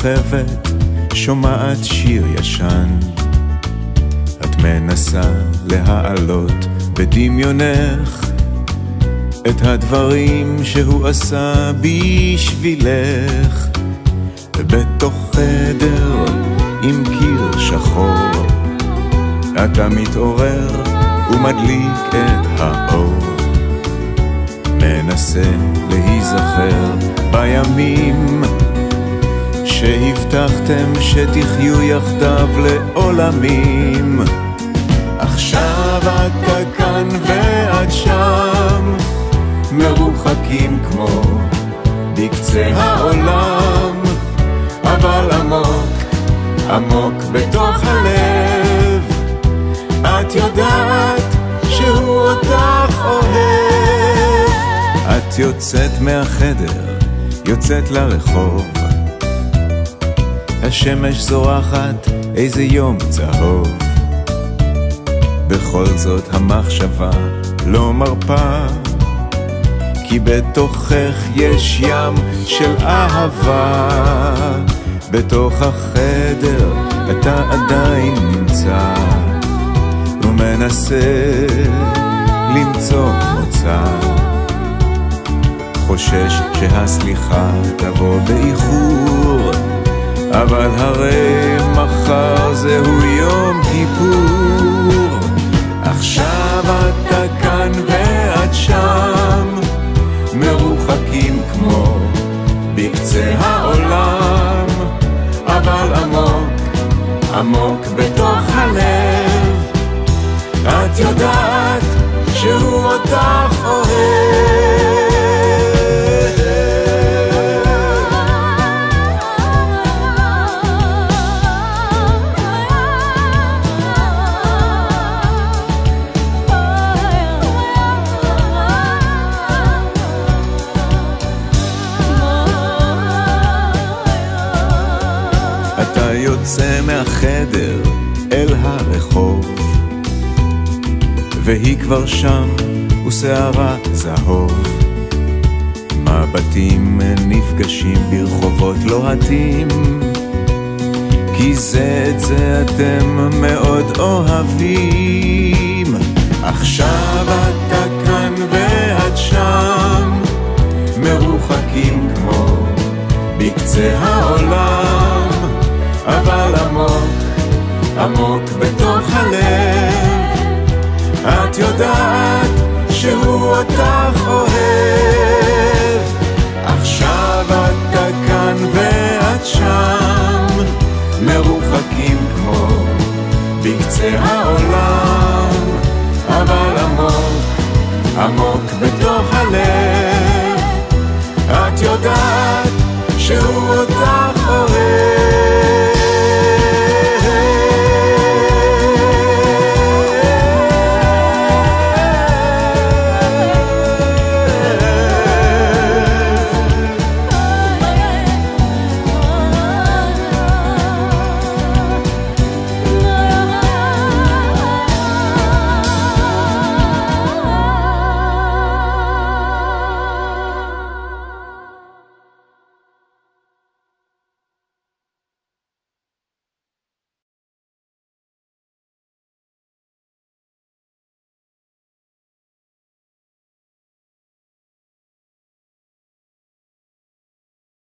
שוכבת, שומעת שיר ישן. את מנסה להעלות בדמיונך את הדברים שהוא עשה בשבילך. בתוך חדר עם קיר שחור אתה מתעורר ומדליק את האור. מנסה להיזכר בימים שהבטחתם שתחיו יחדיו לעולמים. עכשיו אתה כאן ואת שם, מרוחקים כמו בקצה העולם, אבל עמוק, עמוק בתוך הלב את יודעת שהוא אותך אוהב. את יוצאת מהחדר, יוצאת לרחוב, השמש זורחת, איזה יום צהוב. בכל זאת המחשבה לא מרפה, כי בתוכך יש ים של אהבה. בתוך החדר אתה עדיין נמצא ומנסה למצוא מוצא. חושש שהסליחה תבוא באיחור, אבל הרי מחר זהו יום כיפור. עכשיו אתה כאן ואת שם, מרוחקים כמו בקצה העולם, אבל עמוק, עמוק בתוך הלב את יודעת שהוא אותך אוהב. אתה יוצא מהחדר אל הרחוב, והיא כבר שם ושערה זהוב. מבטים נפגשים ברחובות לוהטים, כי זה את זה אתם מאוד אוהבים. עכשיו אתה כאן ואת שם, מרוחקים כמו בקצה העולם, אבל עמוק, עמוק בתוך הלב את יודעת שהוא אותך אוהב. עכשיו אתה כאן ואת שם, מרוחקים כמו בקצה העולם, אבל עמוק, עמוק בתוך הלב את יודעת שהוא אותך